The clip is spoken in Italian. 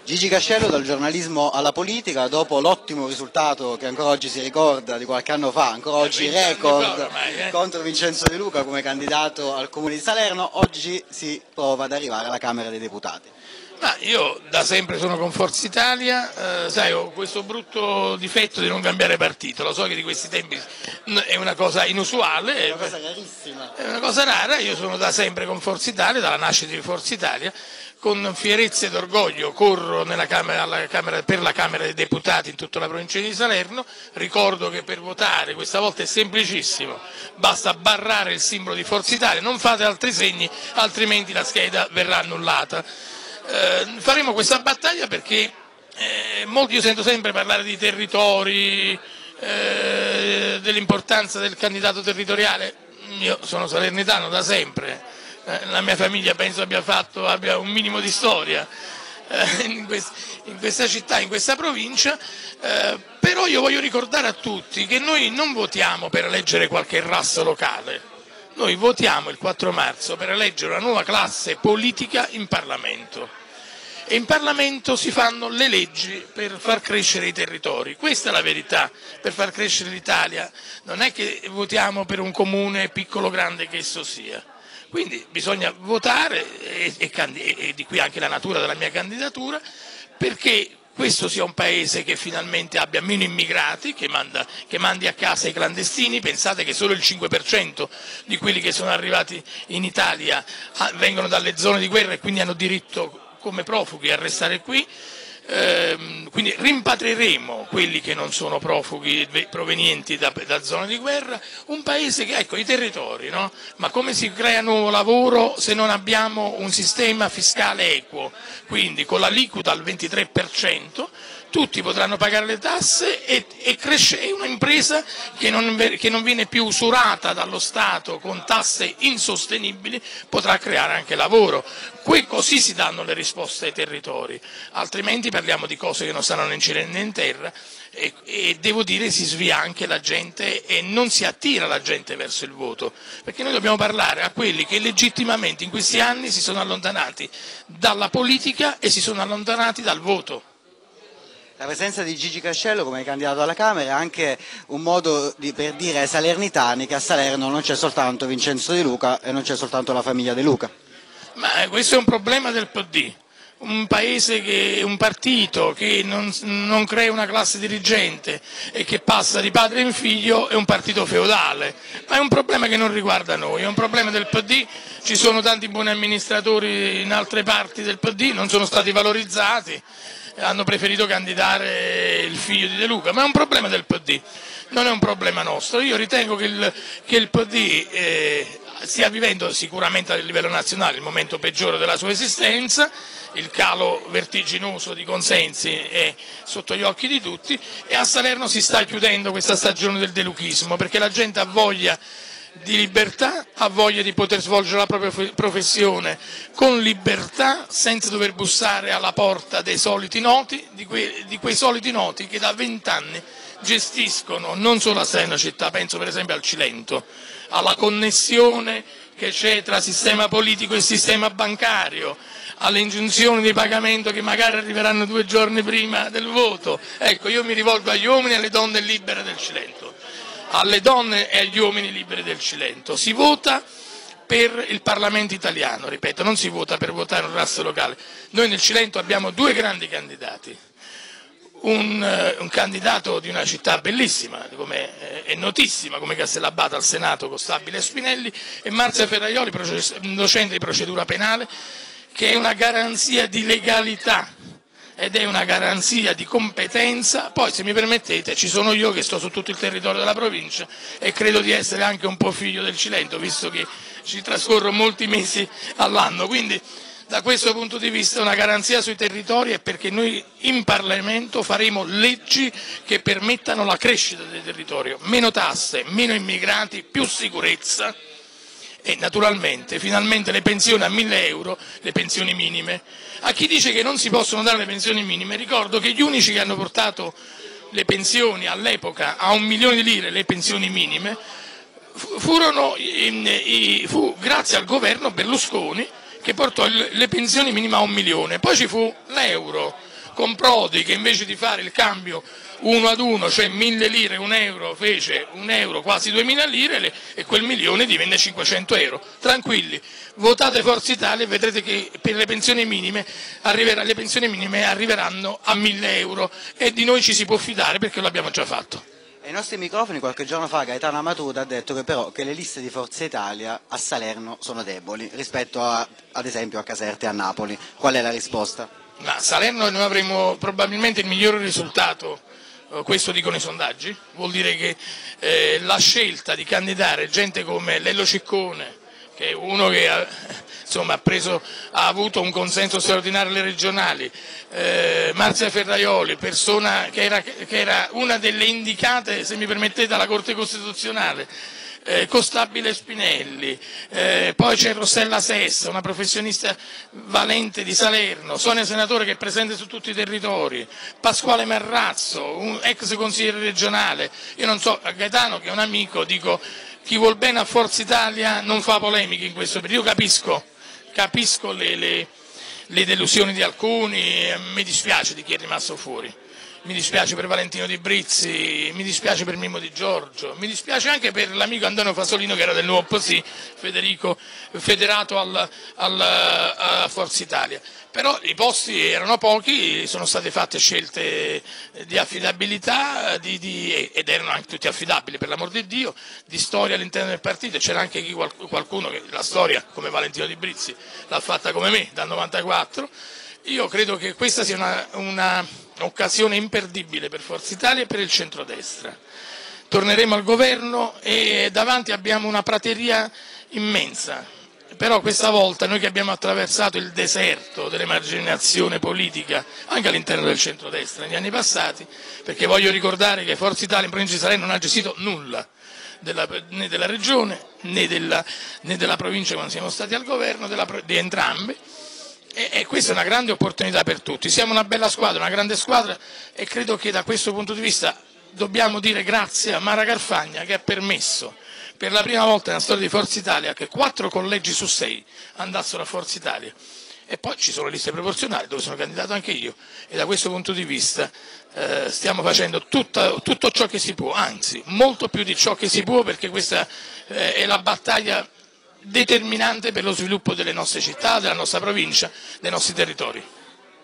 Gigi Cascello dal giornalismo alla politica, dopo l'ottimo risultato che ancora oggi si ricorda di qualche anno fa, ancora oggi record ormai, contro Vincenzo De Luca come candidato al Comune di Salerno, oggi si prova ad arrivare alla Camera dei Deputati. Ma io da sempre sono con Forza Italia, sai, ho questo brutto difetto di non cambiare partito, lo so che di questi tempi è una cosa inusuale, È una cosa rarissima. è una cosa rara, io sono da sempre con Forza Italia, dalla nascita di Forza Italia, con fierezza ed orgoglio corro per la Camera dei Deputati in tutta la provincia di Salerno. Ricordo che per votare questa volta è semplicissimo, basta barrare il simbolo di Forza Italia, non fate altri segni, altrimenti la scheda verrà annullata. Faremo questa battaglia perché io sento sempre parlare di territori, dell'importanza del candidato territoriale. Io sono salernitano da sempre, la mia famiglia penso abbia un minimo di storia in questa città, in questa provincia, però io voglio ricordare a tutti che noi non votiamo per eleggere qualche rasso locale. Noi votiamo il 4 marzo per eleggere una nuova classe politica in Parlamento e in Parlamento si fanno le leggi per far crescere i territori. Questa è la verità, per far crescere l'Italia. Non è che votiamo per un comune piccolo o grande che esso sia. Quindi bisogna votare, e di qui anche la natura della mia candidatura, perché questo sia un paese che finalmente abbia meno immigrati, che mandi a casa i clandestini. Pensate che solo il 5% di quelli che sono arrivati in Italia vengono dalle zone di guerra e quindi hanno diritto come profughi a restare qui. Quindi rimpatrieremo quelli che non sono profughi provenienti da zone di guerra, un paese che, ecco, i territori, no? Ma come si crea nuovo lavoro se non abbiamo un sistema fiscale equo? Quindi con l'aliquota al 23% tutti potranno pagare le tasse e cresce un'impresa che non viene più usurata dallo Stato con tasse insostenibili, potrà creare anche lavoro. Così si danno le risposte ai territori, altrimenti parliamo di cose che non stanno né in cielo né in terra e devo dire si svia anche la gente e non si attira la gente verso il voto, perché noi dobbiamo parlare a quelli che legittimamente in questi anni si sono allontanati dalla politica e si sono allontanati dal voto. La presenza di Gigi Cascello come candidato alla Camera è anche un modo per dire ai salernitani che a Salerno non c'è soltanto Vincenzo De Luca e non c'è soltanto la famiglia De Luca. Ma questo è un problema del PD, un partito che non crea una classe dirigente e che passa di padre in figlio, è un partito feudale, ma è un problema che non riguarda noi, è un problema del PD. Ci sono tanti buoni amministratori in altre parti del PD, non sono stati valorizzati, hanno preferito candidare il figlio di De Luca, ma è un problema del PD, non è un problema nostro. Io ritengo che il PD stia vivendo sicuramente a livello nazionale il momento peggiore della sua esistenza, il calo vertiginoso di consensi è sotto gli occhi di tutti e a Salerno si sta chiudendo questa stagione del deluchismo, perché la gente ha voglia di libertà, ha voglia di poter svolgere la propria professione con libertà, senza dover bussare alla porta dei soliti noti, di quei soliti noti che da 20 anni gestiscono non solo a Salerno città, penso per esempio al Cilento, alla connessione che c'è tra sistema politico e sistema bancario, alle ingiunzioni di pagamento che magari arriveranno 2 giorni prima del voto. Ecco, io mi rivolgo agli uomini e alle donne libere del Cilento. Alle donne e agli uomini liberi del Cilento. Si vota per il Parlamento italiano, ripeto, non si vota per votare un rasso locale. Noi nel Cilento abbiamo 2 grandi candidati, un candidato di una città bellissima, è notissima come Castellabate al Senato con Stabile e Spinelli, e Marzia Ferraioli, docente di procedura penale, che è una garanzia di legalità ed è una garanzia di competenza. Poi, se mi permettete, ci sono io che sto su tutto il territorio della provincia e credo di essere anche un po' figlio del Cilento, visto che ci trascorro molti mesi all'anno. Quindi, da questo punto di vista, una garanzia sui territori è perché noi in Parlamento faremo leggi che permettano la crescita del territorio, meno tasse, meno immigrati, più sicurezza. E naturalmente, finalmente le pensioni a 1.000 euro, le pensioni minime. A chi dice che non si possono dare le pensioni minime, ricordo che gli unici che hanno portato le pensioni all'epoca a 1 milione di lire, le pensioni minime, fu grazie al governo Berlusconi che portò le pensioni minime a 1 milione. Poi ci fu l'euro, con Prodi che invece di fare il cambio 1 ad 1, cioè 1000 lire, 1 euro, fece 1 euro, quasi 2000 lire e quel milione divenne 500 euro. Tranquilli, votate Forza Italia e vedrete che per le pensioni minime arriveranno a 1000 euro e di noi ci si può fidare perché lo abbiamo già fatto. Ai nostri microfoni qualche giorno fa Gaetano Amatuda ha detto che però che le liste di Forza Italia a Salerno sono deboli rispetto ad esempio a Caserta e a Napoli. Qual è la risposta? A Salerno noi avremo probabilmente il migliore risultato, questo dicono i sondaggi, vuol dire che la scelta di candidare gente come Lello Ciccone, che è uno che ha avuto un consenso straordinario alle regionali, Marzia Ferraioli, persona che era una delle indicate, se mi permettete, alla Corte Costituzionale, Costabile Spinelli, poi c'è Rossella Sessa, una professionista valente di Salerno, Sonia Senatore che è presente su tutti i territori, Pasquale Marrazzo, un ex consigliere regionale. Io non so, a Gaetano che è un amico dico chi vuol bene a Forza Italia non fa polemiche in questo periodo, io capisco le delusioni di alcuni, mi dispiace di chi è rimasto fuori. Mi dispiace per Valentino Di Brizzi, mi dispiace per Mimmo Di Giorgio, mi dispiace anche per l'amico Antonio Fasolino che era del Nuovo PSI, Federico, federato a Forza Italia. Però i posti erano pochi, sono state fatte scelte di affidabilità ed erano anche tutti affidabili per l'amor di Dio, di storia all'interno del partito. C'era anche qualcuno che la storia, come Valentino Di Brizzi, l'ha fatta come me dal 94. Io credo che questa sia un'occasione imperdibile per Forza Italia e per il centrodestra. Torneremo al governo e davanti abbiamo una prateria immensa, però questa volta noi che abbiamo attraversato il deserto dell'emarginazione politica anche all'interno del centrodestra negli anni passati, perché voglio ricordare che Forza Italia in provincia di Salerno non ha gestito nulla, né della regione né della provincia quando siamo stati al governo, di entrambe. E questa è una grande opportunità per tutti, siamo una bella squadra, una grande squadra e credo che da questo punto di vista dobbiamo dire grazie a Mara Carfagna che ha permesso per la prima volta nella storia di Forza Italia che 4 collegi su 6 andassero a Forza Italia e poi ci sono le liste proporzionali dove sono candidato anche io e da questo punto di vista stiamo facendo tutto ciò che si può, anzi molto più di ciò che si può perché questa è la battaglia determinante per lo sviluppo delle nostre città, della nostra provincia, dei nostri territori.